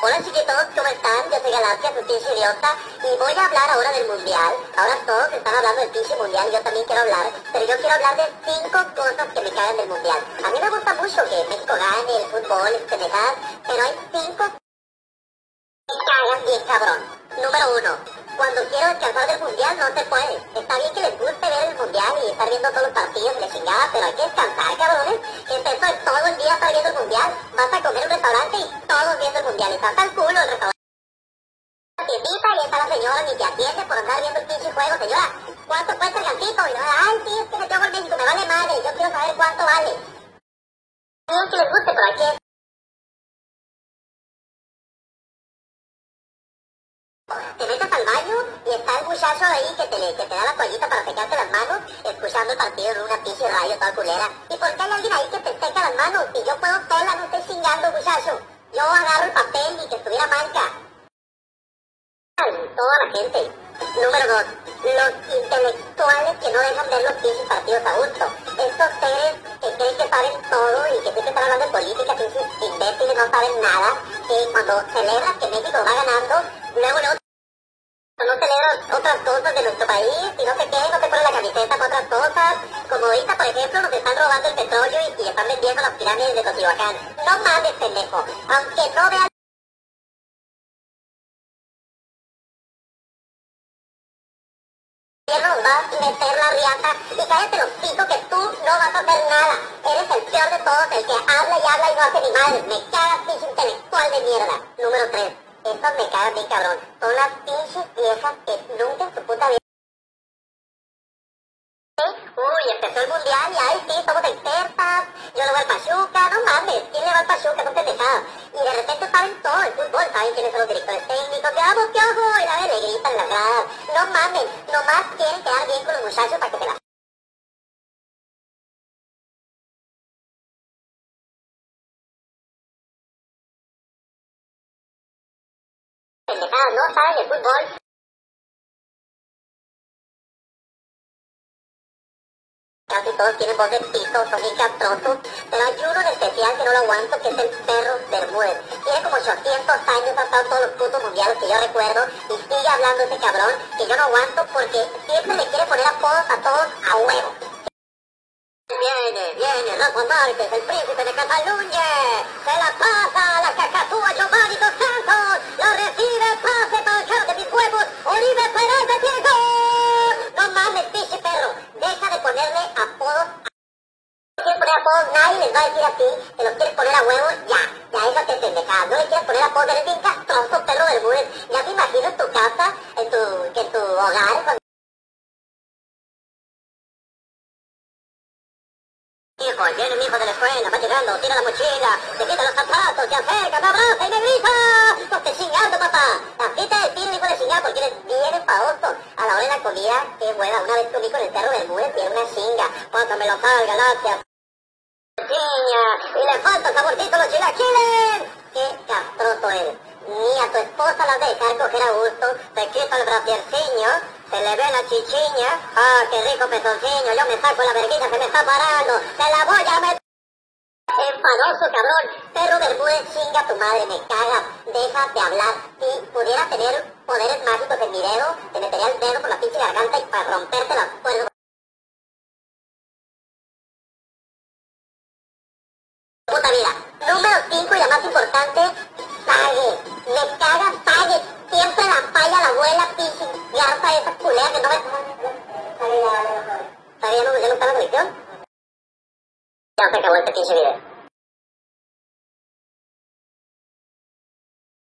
Hola chiquitos, ¿cómo están? Yo soy Galaxia, su pinche idiota, y voy a hablar ahora del mundial. Ahora todos están hablando del pinche mundial, yo también quiero hablar, pero yo quiero hablar de 5 cosas que me cagan del mundial. A mí me gusta mucho que México gane, el fútbol, pendejadas, pero hay 5 que me cagan bien cabrón. Número 1, cuando quiero descansar del mundial no se puede. Está bien que les guste ver el mundial y estar viendo todos los partidos de chingada, pero hay que descansar, cabrones. ¿Qué es eso de todo el día estar viendo el mundial? Vas a comer en un restaurante y todos viendo el mundial. Está hasta el culo el restaurante. Tiendita y está la señora ni te atiende por andar viendo el pinche juego. Señora, ¿cuánto cuesta el gancito? Y no, ay, sí, es que me tengo el México, me vale madre. Yo quiero saber cuánto vale. Bien que les guste, pero hay que... Te metes al baño y está el muchacho ahí que te da la toallita para secarte las manos, escuchando el partido en una pinche radio toda culera. ¿Y por qué hay alguien ahí que te seca las manos? Si yo puedo sola, no estoy chingando, muchacho. Yo agarro el papel y que estuviera manca. Toda la gente. Número 2, los intelectuales que no dejan ver los pinches partidos a gusto. Estos seres que creen que saben todo y que siempre están hablando de política, pinches imbéciles, no saben nada. Que cuando celebras que México va ganando, luego no celebran otras cosas de nuestro país y no sé qué, no te ponen la camiseta para otras cosas. Como ahorita, por ejemplo, nos están robando el petróleo y están vendiendo las pirámides de Teotihuacán. No mames, pendejo. Aunque no veas nos vas a meter la riata y cállate los picos que tú no vas a hacer nada. Eres el peor de todos, el que habla y no hace ni madre. Me cagas, pinche intelectual de mierda. Número 3. Estas me cagan bien cabrón. Son las pinches viejas que nunca en su puta vida... Uy, empezó el mundial y ahí sí, somos expertas. Yo le voy al Pachuca, no mames, ¿quién le va al Pachuca? Son pendejadas. Y de repente saben todo el fútbol, saben quiénes son los directores técnicos, que vamos, piojo, y la vez le gritan en las gradas. No mames, nomás quieren quedar bien con los muchachos para que se la... Pendejadas, no saben el fútbol. Casi todos tienen voz de pito, son bien castrosos, pero hay uno en especial que no lo aguanto, que es el perro Bermúdez. Tiene como 800 años, ha estado todos los putos mundiales que yo recuerdo, y sigue hablando ese cabrón, que yo no aguanto porque siempre le quiere poner apodos a todos a huevo. Viene Rafa Márquez, el príncipe de Cataluña, se la pasa a la cacatúa Giovanni Dos Santos, la recibe, pase para el carro de mis huevos, Oribe Perez de Diego. No mames, pinche perro, deja de ponerle apodos. Si quieres poner apodos, nadie les va a decir así, te los quieres poner a huevo, ya eso te pendejada. No le quieres poner apodos, eres bien castroso, perro Bermúdez. Ya me imagino en tu casa, en tu hogar, cuando... Hijo, viene mi hijo de la escuela, va llegando, tira la mochila, se quita los zapatos, se acerca, me abraza y me grita. No estés chingando, papá. Así te despido, hijo de chingar, porque eres bien enfadoso. A la hora de la comida, qué hueva. Una vez comí con el perro Bermúdez y era una chinga. Pásame los Galaxia. Chiña, y le falta saborcito a los chilaquiles. Qué castroso eres. Ni a tu esposa la dejar coger a gusto, te quita el brasierciño, se le ve la chichiña. Ah, qué rico pezoncillo, yo me saco la verguilla, se me está parando, se la voy a meter. Enfadoso, cabrón. Perro Bermúdez, chinga tu madre, me cagas. Deja de hablar. Si pudiera tener poderes mágicos en mi dedo, te metería el dedo por la pinche garganta y para romperte las cuerdas. Puta vida. Número 5 y la más importante, pague. Me caga, pague. Siempre la falla la abuela, pinche garza esa culera que no me... ¿Está bien? ¿Ya no está la conexión? Ya se acabó este pinche video.